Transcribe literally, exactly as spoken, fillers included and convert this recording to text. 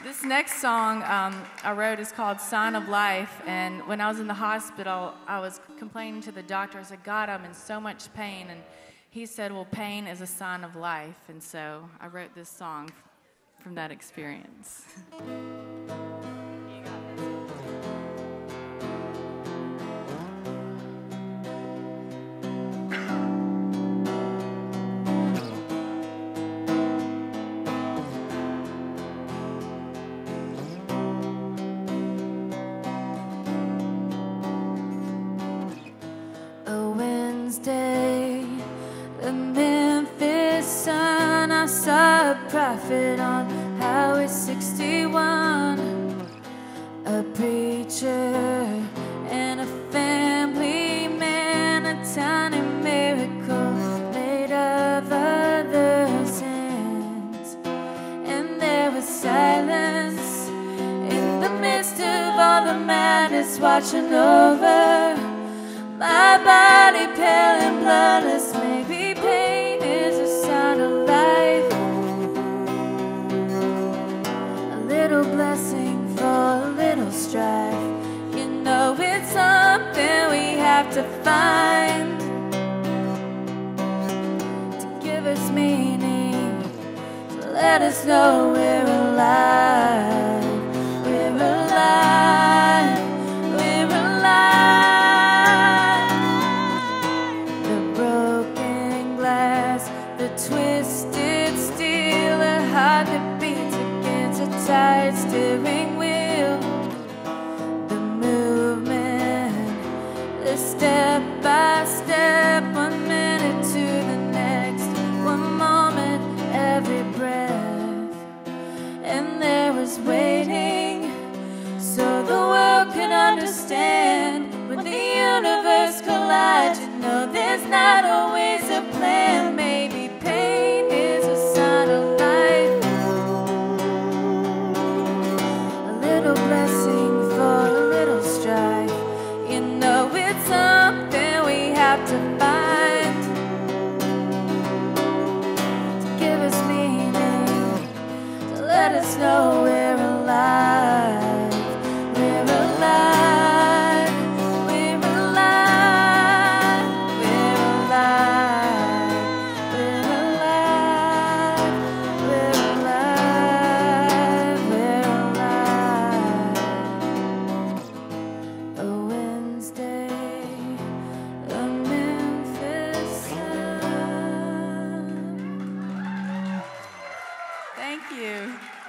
This next song um, I wrote is called Sign of Life, and when I was in the hospital, I was complaining to the doctor. I said, God, I'm in so much pain, and he said, well, pain is a sign of life, and so I wrote this song from that experience. Wednesday, the Memphis Sun, I saw a prophet on Highway sixty-one, a preacher and a family man, a tiny miracle made of others' hands. And there was silence in the midst of all the madness watching over my body, pale and bloodless. Maybe pain is a sign of life, a little blessing for a little strife. You know it's something we have to find to give us meaning, to let us know we're alive. We're alive, we're alive. The twisted steel, a heart that beats against a tired steering wheel. The movement, the step by step, one minute to the next, one moment, every breath. And there was waiting so the world could understand. When the universe collides, you know there's not always a plan. Maybe pain is a sign of life, a little blessing for a little strife. You know it's something we have to find to give us meaning, to let us know we're alive. We're alive, we're alive, we're alive, we're alive, we're alive, we're alive. A Wednesday, a Memphis Sun. Thank you.